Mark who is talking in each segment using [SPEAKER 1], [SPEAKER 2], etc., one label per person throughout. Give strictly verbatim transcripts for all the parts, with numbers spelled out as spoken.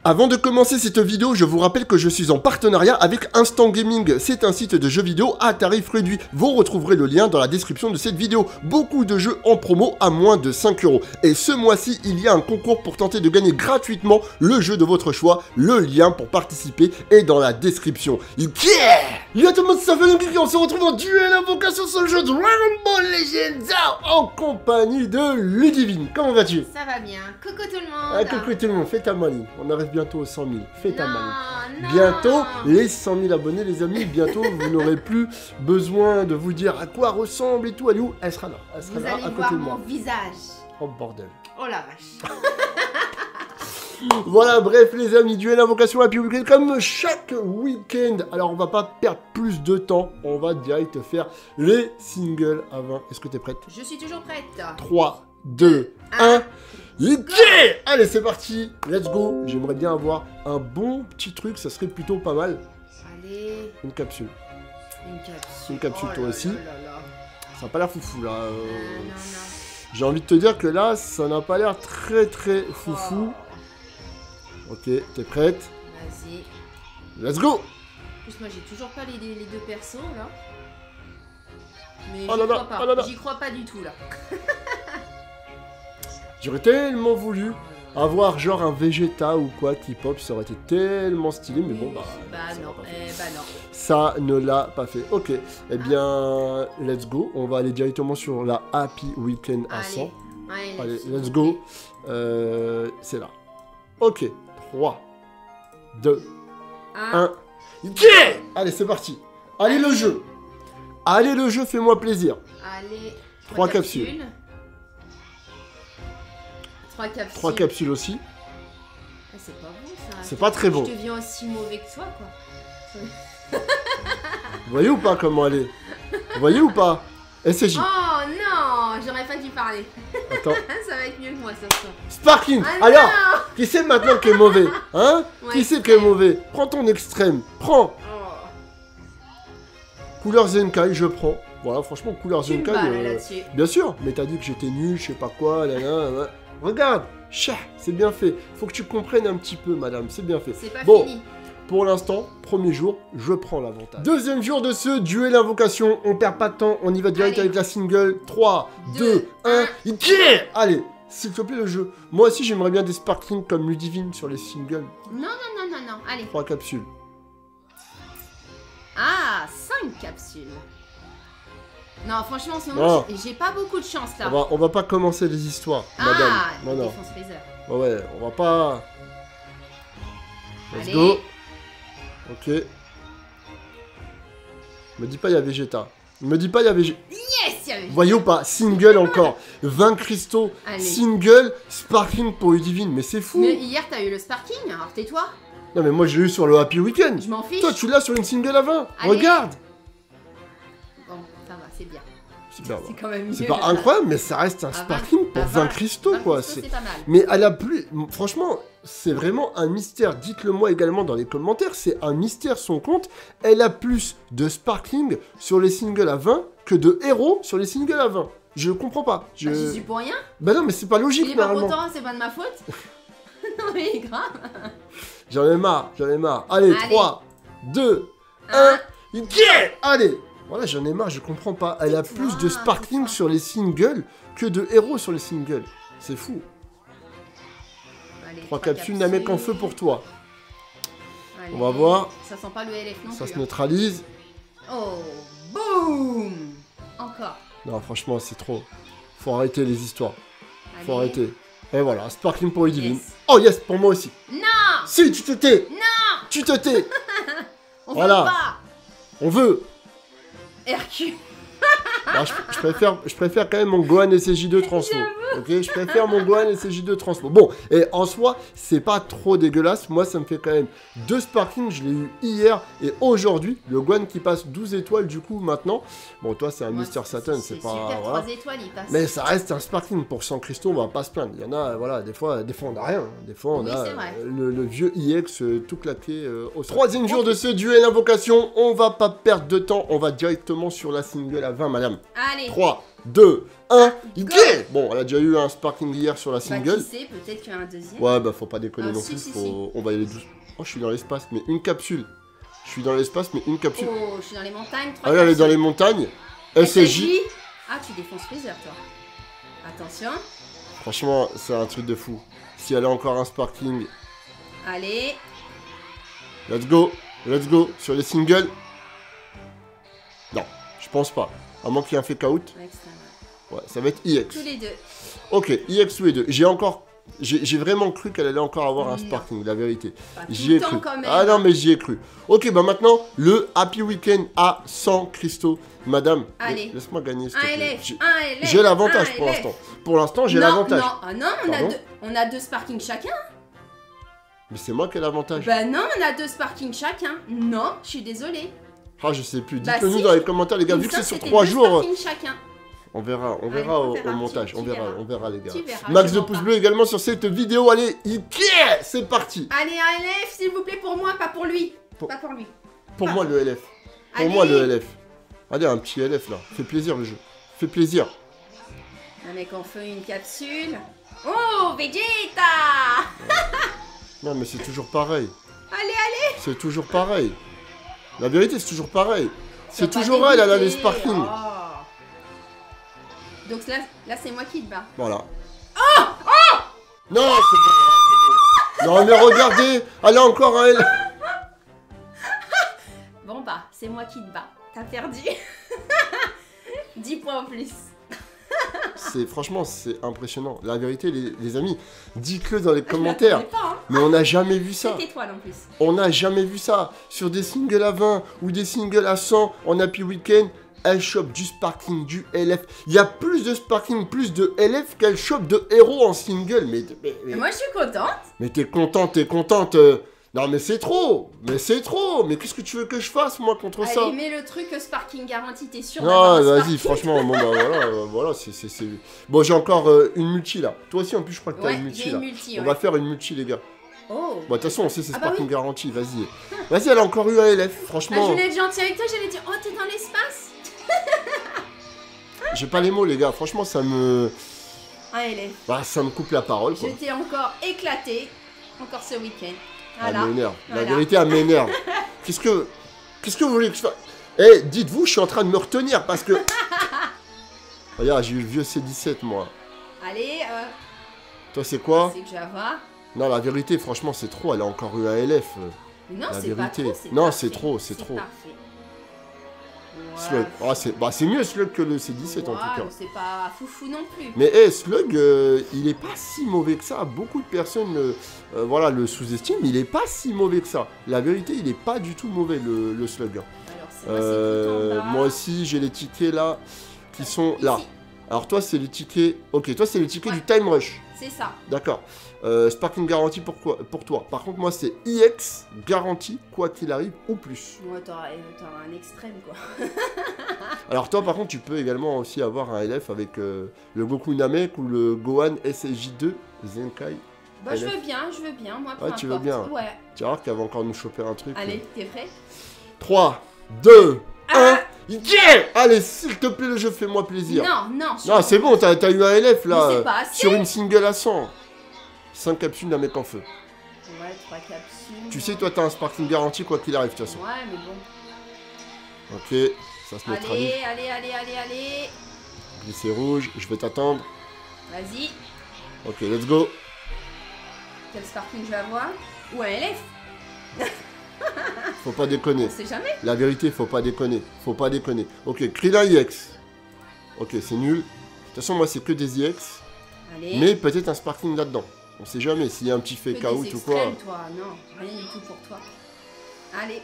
[SPEAKER 1] Avant de commencer cette vidéo, je vous rappelle que je suis en partenariat avec Instant Gaming. C'est un site de jeux vidéo à tarif réduit. Vous retrouverez le lien dans la description de cette vidéo. Beaucoup de jeux en promo à moins de cinq euros. Et ce mois-ci, il y a un concours pour tenter de gagner gratuitement le jeu de votre choix. Le lien pour participer est dans la description. Yeah! Yo tout le monde, ça fait longtemps qu'on se retrouve en duel invocation sur le jeu Dragon Ball Legends en compagnie de Ludivine. Comment vas-tu?
[SPEAKER 2] Ça va bien. Coucou tout le monde.
[SPEAKER 1] Ah, coucou tout le monde, fais ta maline. On arrive bientôt aux cent mille. Fais ta
[SPEAKER 2] Non,
[SPEAKER 1] maline.
[SPEAKER 2] non.
[SPEAKER 1] Bientôt les cent mille abonnés, les amis. Bientôt, vous n'aurez plus besoin de vous dire à quoi ressemble et tout. Elle est où? Elle sera là. Elle sera
[SPEAKER 2] Vous
[SPEAKER 1] là
[SPEAKER 2] allez
[SPEAKER 1] à
[SPEAKER 2] voir
[SPEAKER 1] côté de
[SPEAKER 2] mon
[SPEAKER 1] moi.
[SPEAKER 2] visage.
[SPEAKER 1] Oh bordel.
[SPEAKER 2] Oh la vache.
[SPEAKER 1] Voilà, bref les amis, duel invocation Happy Weekend comme chaque week-end. Alors on va pas perdre plus de temps, on va direct faire les singles à vingt. Est-ce que t'es prête?
[SPEAKER 2] Je suis toujours prête.
[SPEAKER 1] trois, deux, un... Ok! Allez, c'est parti, let's go. J'aimerais bien avoir un bon petit truc, ça serait plutôt pas mal.
[SPEAKER 2] Allez.
[SPEAKER 1] Une capsule.
[SPEAKER 2] Une capsule.
[SPEAKER 1] Une capsule,
[SPEAKER 2] Oh
[SPEAKER 1] toi
[SPEAKER 2] là
[SPEAKER 1] aussi.
[SPEAKER 2] là là là.
[SPEAKER 1] Ça n'a pas l'air foufou là. euh.
[SPEAKER 2] Euh, non, non.
[SPEAKER 1] J'ai envie de te dire que là, ça n'a pas l'air très très foufou.
[SPEAKER 2] Oh.
[SPEAKER 1] Ok, t'es prête?
[SPEAKER 2] Vas-y.
[SPEAKER 1] Let's go!
[SPEAKER 2] En plus, moi, j'ai toujours pas les, les deux persos là. Mais
[SPEAKER 1] Oh
[SPEAKER 2] j'y
[SPEAKER 1] là là,
[SPEAKER 2] crois pas.
[SPEAKER 1] oh là là.
[SPEAKER 2] J'y crois pas du tout là.
[SPEAKER 1] J'aurais tellement voulu avoir genre un Vegeta ou quoi qui pop, ça aurait été tellement stylé, mais bon bah...
[SPEAKER 2] Bah
[SPEAKER 1] ça
[SPEAKER 2] non.
[SPEAKER 1] l'a pas fait.
[SPEAKER 2] Eh bah non.
[SPEAKER 1] Ça ne l'a pas fait. Ok, eh bien, let's go. On va aller directement sur la Happy Weekend à cent.
[SPEAKER 2] Allez.
[SPEAKER 1] Allez, let's go. Euh, c'est là. Ok, trois, deux,
[SPEAKER 2] Un.
[SPEAKER 1] un. Yeah! Allez, c'est parti. Allez, le jeu. Allez, le jeu, fais-moi plaisir.
[SPEAKER 2] Allez.
[SPEAKER 1] Trois capsules.
[SPEAKER 2] Trois capsules.
[SPEAKER 1] Trois capsules aussi.
[SPEAKER 2] Ah, c'est pas bon ça.
[SPEAKER 1] C'est pas très bon.
[SPEAKER 2] Je deviens aussi mauvais que toi quoi.
[SPEAKER 1] Vous voyez ou pas comment elle est? Vous voyez ou pas? S C J.
[SPEAKER 2] Oh non, j'aurais pas dû parler.
[SPEAKER 1] Attends.
[SPEAKER 2] Ça va être mieux que moi ce soir.
[SPEAKER 1] Sparking.
[SPEAKER 2] Ah
[SPEAKER 1] Alors,
[SPEAKER 2] non.
[SPEAKER 1] qui c'est maintenant qui est mauvais? Hein?
[SPEAKER 2] Ouais,
[SPEAKER 1] Qui c'est qui est mauvais? Prends ton extrême. Prends.
[SPEAKER 2] Oh.
[SPEAKER 1] Couleur Zenkai, je prends. Voilà, franchement, couleur
[SPEAKER 2] Tu me
[SPEAKER 1] Zenkai.
[SPEAKER 2] balles
[SPEAKER 1] euh,
[SPEAKER 2] là-dessus.
[SPEAKER 1] Bien sûr, mais t'as dit que j'étais nul, je sais pas quoi, là, là, là. Regarde, chat, c'est bien fait. Faut que tu comprennes un petit peu, madame, c'est bien fait.
[SPEAKER 2] C'est pas
[SPEAKER 1] Bon,
[SPEAKER 2] fini.
[SPEAKER 1] pour l'instant, premier jour, je prends l'avantage. Deuxième jour de ce duel invocation, on perd pas de temps, on y va direct
[SPEAKER 2] Allez.
[SPEAKER 1] avec la single. trois,
[SPEAKER 2] Deux,
[SPEAKER 1] deux, un,
[SPEAKER 2] un.
[SPEAKER 1] yeah! Allez, s'il te plaît le jeu. Moi aussi, j'aimerais bien des sparkling comme Ludivine sur les singles.
[SPEAKER 2] Non, non, non, non, non. Allez.
[SPEAKER 1] Trois capsules.
[SPEAKER 2] Ah, cinq capsules. Non, franchement, en ce moment,
[SPEAKER 1] Oh.
[SPEAKER 2] j'ai- j'ai pas beaucoup de chance là.
[SPEAKER 1] On va, on va pas commencer les histoires, madame.
[SPEAKER 2] Ah,
[SPEAKER 1] Non, non.
[SPEAKER 2] défense phaser.
[SPEAKER 1] Ouais, ouais, on va pas... Let's
[SPEAKER 2] Allez.
[SPEAKER 1] go. Ok. Me dis pas il y a Vegeta. Me dis pas il y a Vegeta.
[SPEAKER 2] Yes, il y avait-
[SPEAKER 1] Voyez ou pas, single encore. vingt cristaux.
[SPEAKER 2] Allez.
[SPEAKER 1] Single, sparking pour Ludivine. Mais c'est fou.
[SPEAKER 2] Mais hier, t'as eu le sparking, alors tais-toi.
[SPEAKER 1] Non mais moi j'ai eu sur le Happy Weekend.
[SPEAKER 2] Je m'en fiche.
[SPEAKER 1] Toi tu l'as sur une single à vingt.
[SPEAKER 2] Allez.
[SPEAKER 1] Regarde.
[SPEAKER 2] Bon, ça va, c'est bien.
[SPEAKER 1] C'est bien,
[SPEAKER 2] C'est quand même mieux.
[SPEAKER 1] C'est pas
[SPEAKER 2] là.
[SPEAKER 1] incroyable, mais ça reste un
[SPEAKER 2] À vingt-
[SPEAKER 1] sparking pour
[SPEAKER 2] à
[SPEAKER 1] vingt
[SPEAKER 2] vingt-
[SPEAKER 1] cristaux
[SPEAKER 2] vingt
[SPEAKER 1] quoi.
[SPEAKER 2] cristaux,
[SPEAKER 1] C'est-
[SPEAKER 2] C'est pas mal.
[SPEAKER 1] Mais elle a plus... Franchement, c'est vraiment un mystère. Dites-le moi également dans les commentaires. C'est un mystère son compte. Elle a plus de sparkling sur les singles à vingt que de héros sur les singles à vingt. Je comprends pas. Je...
[SPEAKER 2] Bah, j'y suis pour rien.
[SPEAKER 1] Bah non, mais c'est pas
[SPEAKER 2] Il
[SPEAKER 1] logique
[SPEAKER 2] est pas
[SPEAKER 1] normalement.
[SPEAKER 2] content, c'est pas de ma faute. Non mais grave.
[SPEAKER 1] J'en ai marre, j'en ai marre. Allez,
[SPEAKER 2] Allez.
[SPEAKER 1] trois, deux, un, yeah! Allez! Voilà, j'en ai marre, je comprends pas. Elle a
[SPEAKER 2] Tais-toi,
[SPEAKER 1] plus de sparkling
[SPEAKER 2] tais-toi.
[SPEAKER 1] sur les singles que de héros sur les singles. C'est fou.
[SPEAKER 2] Allez,
[SPEAKER 1] Trois capsules, Namek en feu pour toi.
[SPEAKER 2] Allez.
[SPEAKER 1] On va voir.
[SPEAKER 2] Ça sent pas le L F non
[SPEAKER 1] Ça
[SPEAKER 2] plus.
[SPEAKER 1] se
[SPEAKER 2] hein.
[SPEAKER 1] neutralise.
[SPEAKER 2] Oh, boum. Encore.
[SPEAKER 1] Non, franchement, c'est trop. Faut arrêter les histoires. Faut
[SPEAKER 2] Allez.
[SPEAKER 1] arrêter. Et voilà, sparkling pour Ludivine.
[SPEAKER 2] Yes.
[SPEAKER 1] Oh yes, pour moi aussi.
[SPEAKER 2] Non,
[SPEAKER 1] Si, tu te tais.
[SPEAKER 2] non,
[SPEAKER 1] Tu te tais.
[SPEAKER 2] on
[SPEAKER 1] Voilà.
[SPEAKER 2] veut pas.
[SPEAKER 1] On veut.
[SPEAKER 2] Hercule.
[SPEAKER 1] Bah, je, je préfère, je préfère quand même mon Gohan S C J deux Transfo. Ok, je préfère mon Gohan S C J deux Transfo. Bon, et en soi, c'est pas trop dégueulasse. Moi, ça me fait quand même deux sparkling. Je l'ai eu hier et aujourd'hui. Le Gohan qui passe douze étoiles du coup maintenant. Bon, toi, c'est un
[SPEAKER 2] Moi,
[SPEAKER 1] Mister Satan, c'est pas.
[SPEAKER 2] Super,
[SPEAKER 1] Voilà.
[SPEAKER 2] trois étoiles, il passe.
[SPEAKER 1] Mais ça reste un sparkling pour cent cristaux, on va pas se plaindre. Il y en a, voilà, des fois, des fois on a rien. Des fois on
[SPEAKER 2] Oui,
[SPEAKER 1] a
[SPEAKER 2] c'est vrai.
[SPEAKER 1] euh, le, le vieux I X euh, tout claqué euh, au troisième jour de ce duel invocation. On va pas perdre de temps, on va directement sur la single à vingt, madame.
[SPEAKER 2] Allez.
[SPEAKER 1] trois, deux, un,
[SPEAKER 2] Go.
[SPEAKER 1] yeah. Bon, elle a déjà eu un sparkling hier sur la
[SPEAKER 2] Bah,
[SPEAKER 1] single.
[SPEAKER 2] qui sait, peut-être qu'il y a un deuxième.
[SPEAKER 1] Ouais, bah faut pas déconner
[SPEAKER 2] Ah,
[SPEAKER 1] non
[SPEAKER 2] si,
[SPEAKER 1] plus,
[SPEAKER 2] si,
[SPEAKER 1] faut...
[SPEAKER 2] si.
[SPEAKER 1] on va y aller doucement. Oh, je suis dans l'espace, mais une capsule. Je suis dans l'espace, mais une capsule.
[SPEAKER 2] Oh, je suis dans les montagnes. trois
[SPEAKER 1] Allez, elle est dans
[SPEAKER 2] capsules.
[SPEAKER 1] les montagnes. S S J.
[SPEAKER 2] Ah, tu défonces Freezer, toi. Attention.
[SPEAKER 1] Franchement, c'est un truc de fou. Si elle a encore un sparkling,
[SPEAKER 2] Allez.
[SPEAKER 1] let's go, let's go. Sur les singles. Non, je pense pas. À moins qu'il y ait un fake out.
[SPEAKER 2] Extrême.
[SPEAKER 1] Ouais, ça va être I X.
[SPEAKER 2] Tous les deux.
[SPEAKER 1] Ok, I X tous les deux. J'ai encore... J'ai j'ai vraiment cru qu'elle allait encore avoir un
[SPEAKER 2] Non.
[SPEAKER 1] sparkling, la vérité.
[SPEAKER 2] Pas tout
[SPEAKER 1] J'y ai
[SPEAKER 2] le temps,
[SPEAKER 1] cru.
[SPEAKER 2] quand même.
[SPEAKER 1] Ah non, mais j'y ai cru. Ok, bah maintenant, le Happy Weekend à cent cristaux. Madame,
[SPEAKER 2] Allez.
[SPEAKER 1] la- laisse-moi gagner, s'il te
[SPEAKER 2] Un
[SPEAKER 1] plaît.
[SPEAKER 2] L F.
[SPEAKER 1] J'ai-
[SPEAKER 2] Un L F.
[SPEAKER 1] J'ai l'avantage
[SPEAKER 2] un
[SPEAKER 1] pour
[SPEAKER 2] L F.
[SPEAKER 1] l'instant. Pour l'instant, j'ai
[SPEAKER 2] Non,
[SPEAKER 1] l'avantage.
[SPEAKER 2] Non, ah non, on a,
[SPEAKER 1] Pardon
[SPEAKER 2] deux, on a deux sparkings chacun.
[SPEAKER 1] Mais c'est moi qui ai l'avantage.
[SPEAKER 2] Bah non, on a deux sparkings chacun. Non, je suis désolée.
[SPEAKER 1] Ah, je sais plus.
[SPEAKER 2] Bah
[SPEAKER 1] Dites-le nous
[SPEAKER 2] si.
[SPEAKER 1] dans les commentaires, les gars.
[SPEAKER 2] Il me
[SPEAKER 1] Vu que c'est
[SPEAKER 2] semble
[SPEAKER 1] sur
[SPEAKER 2] c'était
[SPEAKER 1] trois
[SPEAKER 2] deux
[SPEAKER 1] jours,
[SPEAKER 2] sparkings chacun.
[SPEAKER 1] on verra, on
[SPEAKER 2] Allez,
[SPEAKER 1] verra
[SPEAKER 2] on
[SPEAKER 1] au,
[SPEAKER 2] verra,
[SPEAKER 1] au
[SPEAKER 2] tu-
[SPEAKER 1] montage.
[SPEAKER 2] tu
[SPEAKER 1] on verra,
[SPEAKER 2] verras.
[SPEAKER 1] on verra, les gars.
[SPEAKER 2] Tu verras,
[SPEAKER 1] Max
[SPEAKER 2] je
[SPEAKER 1] de
[SPEAKER 2] mens
[SPEAKER 1] pouces
[SPEAKER 2] pas.
[SPEAKER 1] bleus également sur cette vidéo. Allez, yeah, c'est parti.
[SPEAKER 2] Allez, un L F, s'il vous plaît, pour moi, pas pour lui.
[SPEAKER 1] Pour-
[SPEAKER 2] Pas pour lui.
[SPEAKER 1] Pour
[SPEAKER 2] Ah.
[SPEAKER 1] moi, le L F. Pour
[SPEAKER 2] Allez.
[SPEAKER 1] moi, le L F. Allez, un petit L F là. Fait plaisir le jeu. Fait plaisir.
[SPEAKER 2] Un mec en feu, une capsule. Oh, Vegeta.
[SPEAKER 1] Non, mais c'est toujours pareil.
[SPEAKER 2] Allez, allez.
[SPEAKER 1] C'est toujours pareil. La vérité, c'est toujours pareil. C'est
[SPEAKER 2] Faut pas
[SPEAKER 1] toujours elle, elle a les
[SPEAKER 2] dégoûter.
[SPEAKER 1] sparkling.
[SPEAKER 2] Oh. Donc là, là c'est moi qui te bats.
[SPEAKER 1] Voilà. Oh Oh Non, c'est bon, c'est bon. Non, mais regardez, elle a encore un L.
[SPEAKER 2] Bon bah, c'est moi qui te bats. T'as perdu. dix points en plus.
[SPEAKER 1] C'est franchement, c'est impressionnant. La vérité, les, les amis, dites-le dans les
[SPEAKER 2] Je
[SPEAKER 1] commentaires.
[SPEAKER 2] m'attendais pas, hein.
[SPEAKER 1] Mais on n'a jamais vu ça.
[SPEAKER 2] Sept étoiles en plus.
[SPEAKER 1] On n'a jamais vu ça. Sur des singles à vingt ou des singles à cent en Happy Weekend, elle chope du sparkling, du L F. Il y a plus de sparkling, plus de L F qu'elle chope de héros en single. Mais, mais, mais,
[SPEAKER 2] Et moi je suis contente.
[SPEAKER 1] mais t'es contente, t'es contente. euh. Non, mais c'est trop. Mais c'est trop. Mais qu'est-ce que tu veux que je fasse, moi, contre ça?
[SPEAKER 2] Allez, mets le truc euh, Sparking Garantie, t'es sûr
[SPEAKER 1] Non,
[SPEAKER 2] d'avoir un
[SPEAKER 1] vas-y,
[SPEAKER 2] sparking.
[SPEAKER 1] franchement, bon, bah voilà, euh, voilà, c'est, c'est, c'est... Bon, j'ai encore euh, une multi, là. Toi aussi, en plus, je crois que t'as
[SPEAKER 2] Ouais,
[SPEAKER 1] une multi,
[SPEAKER 2] j'ai
[SPEAKER 1] là.
[SPEAKER 2] une multi,
[SPEAKER 1] On
[SPEAKER 2] ouais.
[SPEAKER 1] va faire une multi, les gars.
[SPEAKER 2] Oh.
[SPEAKER 1] Bon, de toute façon, on sait, c'est
[SPEAKER 2] Ah bah
[SPEAKER 1] sparking
[SPEAKER 2] oui.
[SPEAKER 1] garantie, vas-y. Vas-y, elle a encore eu un L F,
[SPEAKER 2] Ah,
[SPEAKER 1] franchement.
[SPEAKER 2] je voulais être gentille avec toi, j'allais dire, oh, t'es dans l'espace.
[SPEAKER 1] J'ai pas les mots, les gars, franchement, ça me...
[SPEAKER 2] Un L F.
[SPEAKER 1] Bah, ça me coupe la parole, quoi.
[SPEAKER 2] Je t'ai encore éclaté, encore ce week-end.
[SPEAKER 1] Elle
[SPEAKER 2] Voilà.
[SPEAKER 1] m'énerve. La
[SPEAKER 2] Voilà.
[SPEAKER 1] vérité, elle m'énerve. Qu'est-ce que... Qu'est-ce que vous voulez que je fasse? Eh, dites-vous, je suis en train de me retenir, parce que... Regarde, j'ai eu le vieux C dix-sept, moi.
[SPEAKER 2] Allez, euh,
[SPEAKER 1] Toi, c'est quoi?
[SPEAKER 2] c'est que Java.
[SPEAKER 1] Non, la vérité, franchement, c'est trop, elle a encore eu un L F. euh.
[SPEAKER 2] Mais non,
[SPEAKER 1] La
[SPEAKER 2] c'est pas
[SPEAKER 1] vérité.
[SPEAKER 2] trop, c'est
[SPEAKER 1] Non,
[SPEAKER 2] parfait.
[SPEAKER 1] c'est trop, c'est trop.
[SPEAKER 2] Parfait.
[SPEAKER 1] Slug. Ah, c'est bah, c'est mieux Slug que le C dix-sept en tout cas.
[SPEAKER 2] Ouais, c'est pas foufou non plus.
[SPEAKER 1] Mais hey, Slug, euh, il est pas si mauvais que ça. Beaucoup de personnes euh, euh, voilà, le sous-estiment. Il est pas si mauvais que ça. La vérité, il est pas du tout mauvais le, le Slug.
[SPEAKER 2] Alors, c'est moi, c'est
[SPEAKER 1] Euh,
[SPEAKER 2] tout en bas.
[SPEAKER 1] moi aussi, j'ai les tickets là qui sont là.
[SPEAKER 2] Ici,
[SPEAKER 1] Alors toi, c'est les tickets. Ok, toi, c'est les tickets
[SPEAKER 2] Ouais.
[SPEAKER 1] du Time Rush.
[SPEAKER 2] c'est ça.
[SPEAKER 1] D'accord. Euh, Sparking garantie pour, quoi, pour toi. Par contre, moi, c'est I X garantie, quoi qu'il arrive, ou plus.
[SPEAKER 2] Moi, t'auras t'auras un extrême, quoi.
[SPEAKER 1] Alors toi par contre tu peux également aussi avoir un L F avec euh, le Goku Namek ou le Gohan S S J deux Zenkai.
[SPEAKER 2] Bah, je
[SPEAKER 1] L F.
[SPEAKER 2] veux bien, je veux bien. Moi, peu
[SPEAKER 1] Ouais, tu veux
[SPEAKER 2] importe.
[SPEAKER 1] bien.
[SPEAKER 2] Ouais.
[SPEAKER 1] Tu vas voir qu'elle va encore nous choper un truc.
[SPEAKER 2] Allez, t'es prêt?
[SPEAKER 1] trois, deux, un,
[SPEAKER 2] Ah.
[SPEAKER 1] yeah. Allez, s'il te plaît le jeu, fais-moi plaisir.
[SPEAKER 2] Non, non.
[SPEAKER 1] Non, c'est bon, t'as as eu un L F là,
[SPEAKER 2] Mais c'est
[SPEAKER 1] euh,
[SPEAKER 2] pas assez.
[SPEAKER 1] sur une single à cent. cinq capsules d'un mec en feu.
[SPEAKER 2] Ouais, trois capsules.
[SPEAKER 1] Tu sais, toi t'as un sparking garanti quoi qu'il arrive de toute façon.
[SPEAKER 2] Ouais, mais bon.
[SPEAKER 1] Ok, ça se neutralise.
[SPEAKER 2] Allez, allez, allez, allez, allez.
[SPEAKER 1] Glisser rouge, je vais t'attendre.
[SPEAKER 2] Vas-y.
[SPEAKER 1] Ok, let's go.
[SPEAKER 2] Quel sparking je vais avoir? Ou un L F?
[SPEAKER 1] Faut pas déconner.
[SPEAKER 2] On sait jamais.
[SPEAKER 1] La vérité, faut pas déconner. Faut pas déconner. Ok, Krillin I X. Ok, c'est nul. De toute façon, moi, c'est que des I X.
[SPEAKER 2] Allez.
[SPEAKER 1] Mais peut-être un sparking là-dedans. On sait jamais s'il y a un petit
[SPEAKER 2] Que
[SPEAKER 1] fake
[SPEAKER 2] des
[SPEAKER 1] out ou quoi.
[SPEAKER 2] extrêmes, toi. Non, rien du tout pour toi. Allez.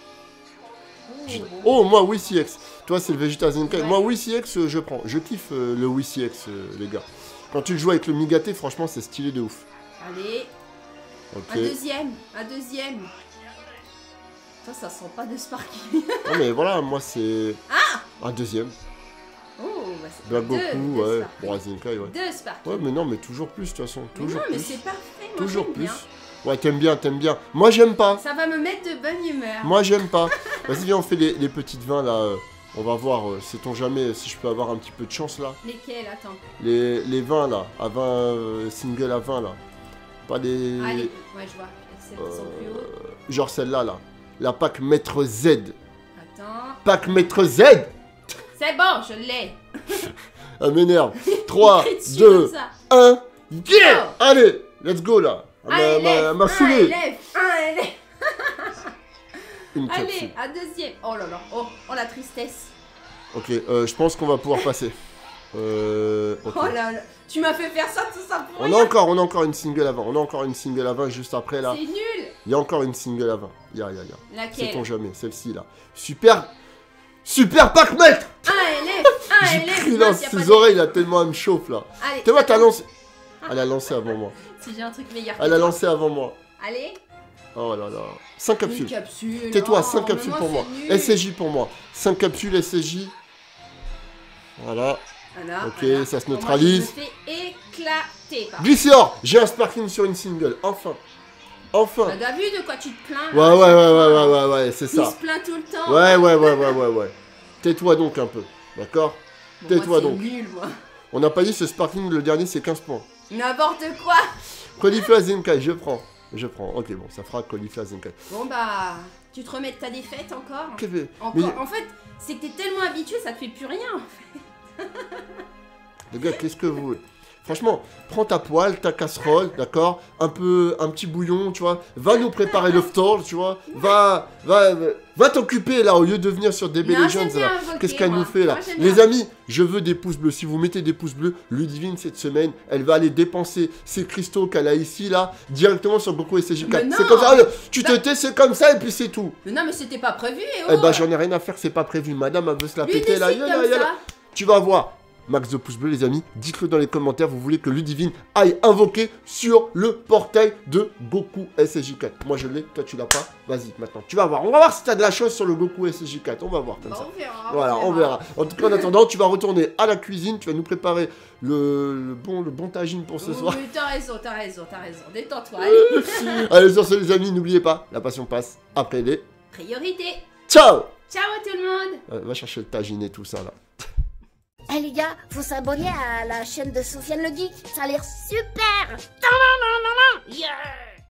[SPEAKER 2] Oh,
[SPEAKER 1] Je-
[SPEAKER 2] bon.
[SPEAKER 1] Oh, moi, Whis I X. Toi, c'est le Vegeta Zenkai.
[SPEAKER 2] Ouais.
[SPEAKER 1] Moi, Whis I X, euh, je prends. Je kiffe euh, le Whis I X, euh, les gars. Quand tu le joues avec le Migaté, franchement, c'est stylé de ouf.
[SPEAKER 2] Allez.
[SPEAKER 1] Ok.
[SPEAKER 2] Un deuxième. Un deuxième. Ça, ça sent pas de sparking.
[SPEAKER 1] Non, mais voilà, moi, c'est. Un deuxième.
[SPEAKER 2] Oh, bah c'est
[SPEAKER 1] Black
[SPEAKER 2] deux,
[SPEAKER 1] Goku,
[SPEAKER 2] deux
[SPEAKER 1] ouais.
[SPEAKER 2] sparkings.
[SPEAKER 1] Bon, Zenkai, ouais.
[SPEAKER 2] Deux sparkings.
[SPEAKER 1] Ouais, mais non, mais toujours plus, de toute façon.
[SPEAKER 2] Mais
[SPEAKER 1] Toujours
[SPEAKER 2] non, mais
[SPEAKER 1] plus.
[SPEAKER 2] c'est parfait. Moi,
[SPEAKER 1] Toujours
[SPEAKER 2] j'aime
[SPEAKER 1] plus.
[SPEAKER 2] bien.
[SPEAKER 1] Ouais, t'aimes bien, t'aimes bien. Moi, j'aime pas.
[SPEAKER 2] Ça va me mettre de bonne humeur.
[SPEAKER 1] Moi, j'aime pas. Vas-y, viens, on fait les, les petites vins là. euh. On va voir, euh, sait-on jamais si je peux avoir un petit peu de chance là.
[SPEAKER 2] Lesquels? Attends.
[SPEAKER 1] Les, les vingt là, à vingt, euh, single à vingt là. Pas les...
[SPEAKER 2] Allez, ouais, je vois. Celles qui sont plus hautes.
[SPEAKER 1] Euh, genre celle-là là. La pack Maître Z.
[SPEAKER 2] Attends.
[SPEAKER 1] Pack Maître Z.
[SPEAKER 2] C'est bon, je l'ai.
[SPEAKER 1] Elle m'énerve. trois,
[SPEAKER 2] Écrit dessus
[SPEAKER 1] deux,
[SPEAKER 2] comme ça.
[SPEAKER 1] un. Yeah!
[SPEAKER 2] Oh.
[SPEAKER 1] Allez, let's go là.
[SPEAKER 2] Un
[SPEAKER 1] Elle m'a-
[SPEAKER 2] élève,
[SPEAKER 1] elle m'a
[SPEAKER 2] un
[SPEAKER 1] saoulé.
[SPEAKER 2] élève, un élève.
[SPEAKER 1] Une capsule.
[SPEAKER 2] Allez, un deuxième. Oh là là, oh, oh la tristesse.
[SPEAKER 1] Ok, euh, je pense qu'on va pouvoir passer. Euh, ok.
[SPEAKER 2] Oh là là, tu m'as fait faire ça, tout ça pour
[SPEAKER 1] On
[SPEAKER 2] rien.
[SPEAKER 1] a encore, on a encore une single à vingt. On a encore une single à vingt juste après là.
[SPEAKER 2] C'est nul.
[SPEAKER 1] Il y a encore une single à vingt. Ya, ya, ya.
[SPEAKER 2] Laquelle?
[SPEAKER 1] Sait-on jamais, celle-ci là. Super. Super pack maître.
[SPEAKER 2] Un élève, un
[SPEAKER 1] J'ai
[SPEAKER 2] élève.
[SPEAKER 1] crié dans
[SPEAKER 2] mince, y a pas
[SPEAKER 1] ses
[SPEAKER 2] de-
[SPEAKER 1] oreilles là, tellement elle me chauffe là.
[SPEAKER 2] Allez,
[SPEAKER 1] Tu vois, t'as lancé. Elle a lancé avant moi.
[SPEAKER 2] si j'ai un truc meilleur. que
[SPEAKER 1] Elle a
[SPEAKER 2] toi.
[SPEAKER 1] lancé avant moi.
[SPEAKER 2] Allez.
[SPEAKER 1] Oh là là. cinq
[SPEAKER 2] Une
[SPEAKER 1] capsules.
[SPEAKER 2] capsule.
[SPEAKER 1] Tais-toi,
[SPEAKER 2] oh,
[SPEAKER 1] cinq
[SPEAKER 2] mais
[SPEAKER 1] capsules pour moi.
[SPEAKER 2] c'est nul.
[SPEAKER 1] S S J pour moi. cinq capsules S S J. Voilà.
[SPEAKER 2] Voilà,
[SPEAKER 1] Ok,
[SPEAKER 2] voilà.
[SPEAKER 1] ça se
[SPEAKER 2] Bon, moi,
[SPEAKER 1] neutralise.
[SPEAKER 2] je me fais éclater. par
[SPEAKER 1] Glycior. J'ai un sparkling sur une single. Enfin. Enfin.
[SPEAKER 2] contre. T'as vu de quoi tu te plains?
[SPEAKER 1] Ouais,
[SPEAKER 2] là,
[SPEAKER 1] ouais,
[SPEAKER 2] à chaque
[SPEAKER 1] ouais,
[SPEAKER 2] fois,
[SPEAKER 1] ouais,
[SPEAKER 2] hein.
[SPEAKER 1] ouais, ouais, ouais, c'est
[SPEAKER 2] Il
[SPEAKER 1] ça.
[SPEAKER 2] se plaint tout le temps.
[SPEAKER 1] Ouais, ouais, ouais, ouais, ouais, ouais. Tais-toi donc un peu. D'accord?
[SPEAKER 2] Bon,
[SPEAKER 1] Tais-toi
[SPEAKER 2] moi,
[SPEAKER 1] donc.
[SPEAKER 2] C'est nul, moi.
[SPEAKER 1] On n'a pas dit ce sparkling, le dernier c'est quinze points.
[SPEAKER 2] N'importe quoi.
[SPEAKER 1] Caulifla Zenkai, je prends. Je prends. Ok, bon, ça fera Caulifla Zenkai.
[SPEAKER 2] Bon bah, tu te remets de ta défaite encore.
[SPEAKER 1] Qu'est-ce que-
[SPEAKER 2] Encore.
[SPEAKER 1] Mais
[SPEAKER 2] En fait, c'est que t'es tellement habitué, ça te fait plus rien.
[SPEAKER 1] les gars, qu'est-ce que vous voulez? Franchement, prends ta poêle, ta casserole, d'accord? Un peu, un petit bouillon, tu vois? Va nous préparer le phtor, tu vois? Va, va, va t'occuper là, au lieu de venir sur D B
[SPEAKER 2] Non,
[SPEAKER 1] Legends
[SPEAKER 2] j'aime bien
[SPEAKER 1] là.
[SPEAKER 2] invoquer,
[SPEAKER 1] Qu'est-ce qu'elle
[SPEAKER 2] moi.
[SPEAKER 1] nous fait là?
[SPEAKER 2] Moi, j'aime
[SPEAKER 1] Les
[SPEAKER 2] bien.
[SPEAKER 1] amis, je veux des pouces bleus. Si vous mettez des pouces bleus, Ludivine cette semaine, elle va aller dépenser ses cristaux qu'elle a ici là, directement sur Goku S J quatre.
[SPEAKER 2] Mais
[SPEAKER 1] C'est
[SPEAKER 2] non.
[SPEAKER 1] comme ça, allez, tu te
[SPEAKER 2] Bah-
[SPEAKER 1] tais, c'est comme ça et puis c'est tout.
[SPEAKER 2] Mais non, mais c'était pas prévu. Et
[SPEAKER 1] Eh
[SPEAKER 2] oh.
[SPEAKER 1] bah j'en ai rien à faire, c'est pas prévu. Madame, elle veut se la
[SPEAKER 2] Lui
[SPEAKER 1] péter là.
[SPEAKER 2] décide
[SPEAKER 1] Yala,
[SPEAKER 2] comme
[SPEAKER 1] yala.
[SPEAKER 2] ça.
[SPEAKER 1] Tu vas voir. Max de pouces bleus, les amis. Dites-le dans les commentaires. Vous voulez que Ludivine aille invoquer sur le portail de Goku S J quatre. Moi je l'ai, toi tu l'as pas. Vas-y maintenant. Tu vas voir. On va voir si t'as de la chose sur le Goku S J quatre. On va voir comme
[SPEAKER 2] Bah,
[SPEAKER 1] ça.
[SPEAKER 2] on verra.
[SPEAKER 1] Voilà, on verra. En tout cas, en attendant, tu vas retourner à la cuisine. Tu vas nous préparer le, le bon, le bon tagine pour ce
[SPEAKER 2] Oui,
[SPEAKER 1] soir.
[SPEAKER 2] oui, t'as raison, t'as raison, t'as raison. Détends-toi, allez.
[SPEAKER 1] Allez, sur ce, les amis, n'oubliez pas, la passion passe après les.
[SPEAKER 2] Priorité.
[SPEAKER 1] Ciao.
[SPEAKER 2] Ciao tout le monde.
[SPEAKER 1] Euh, Va chercher le tagine et tout ça là.
[SPEAKER 3] Eh les gars, faut s'abonner à la chaîne de Sofiane le Geek, ça a l'air super.
[SPEAKER 2] Yeah.